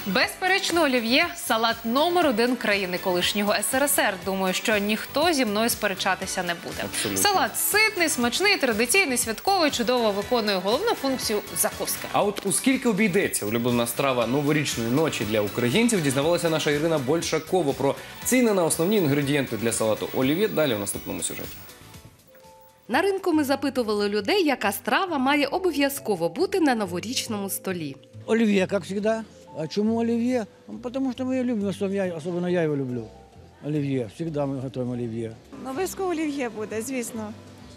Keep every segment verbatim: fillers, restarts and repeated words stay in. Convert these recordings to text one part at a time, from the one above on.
Безперечно, олів'є – салат номер один країни колишнього ес ер ес ер. Думаю, що ніхто зі мною сперечатися не буде. Абсолютно. Салат ситний, смачний, традиційний, святковий, чудово виконує головну функцію – закуски. А от у скільки обійдеться улюблена страва новорічної ночі для українців, дізнавалася наша Ірина Большакова про ціни на основні інгредієнти для салату олів'є далі в наступному сюжеті. На ринку ми запитували людей, яка страва має обов'язково бути на новорічному столі. Оливье, как всегда. А чему оливье? Потому что мы ее любим, особенно я, особенно я его люблю. Оливье. Всегда мы готовим оливье. Обов'язково олів'є буде, звісно.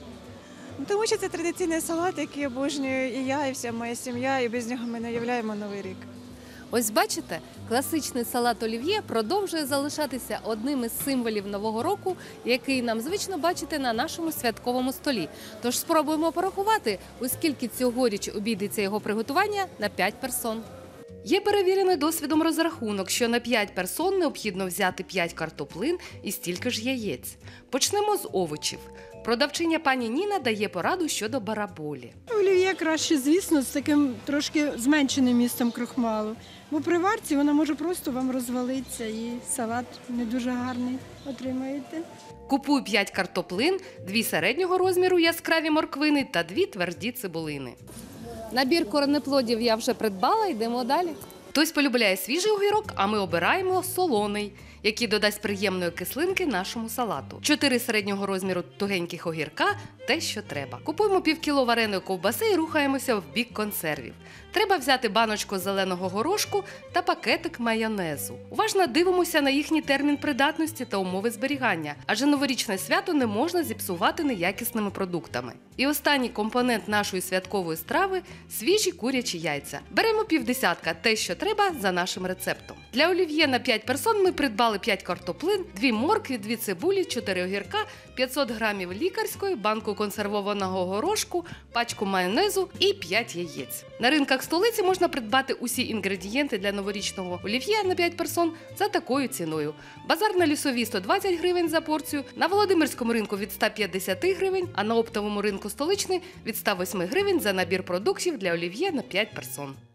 Ну, тому що це традиційний салат, який обожнюю і я, і вся моя сім'я, і без нього ми не уявляємо Новий рік. Ось бачите, класичний салат олів'є продовжує залишатися одним із символів Нового року, який нам звично бачити на нашому святковому столі. Тож спробуємо порахувати, у скільки цьогоріч обійдеться його приготування на п'ять персон. Є перевірений досвідом розрахунок, що на п'ять персон необхідно взяти п'ять картоплин і стільки ж яєць. Почнемо з овочів. Продавчиня пані Ніна дає пораду щодо бараболі. Олів'є краще, звісно, з таким трошки зменшеним містом крохмалу. Бо при варці вона може просто вам розвалитися і салат не дуже гарний отримаєте. Купуй п'ять картоплин, дві середнього розміру яскраві морквини та дві тверді цибулини. Набір коренеплодів я вже придбала, йдемо далі. Хтось полюбляє свіжий огірок, а ми обираємо солоний, який додасть приємної кислинки нашому салату. Чотири середнього розміру тугеньких огірка – те, що треба. Купуємо півкіло вареної ковбаси і рухаємося в бік консервів. Треба взяти баночку зеленого горошку та пакетик майонезу. Уважно дивимося на їхній термін придатності та умови зберігання, адже новорічне свято не можна зіпсувати неякісними продуктами. І останній компонент нашої святкової страви – свіжі курячі яйця. Беремо півдесятка – те, що треба за нашим рецептом. Для олів'є на п'ять персон ми придбали п'ять картоплин, дві моркві, дві цибулі, чотири огірка, п'ятсот грамів лікарської, банку консервованого горошку, пачку майонезу і п'ять яєць. На ринках столиці можна придбати усі інгредієнти для новорічного олів'є на п'ять персон за такою ціною. Базар на Лісовій – сто двадцять гривень за порцію, на Володимирському ринку – від ста п'ятдесяти гривень, а на оптовому ринку столичний – від ста восьми гривень за набір продуктів для олів'є на п'ять персон.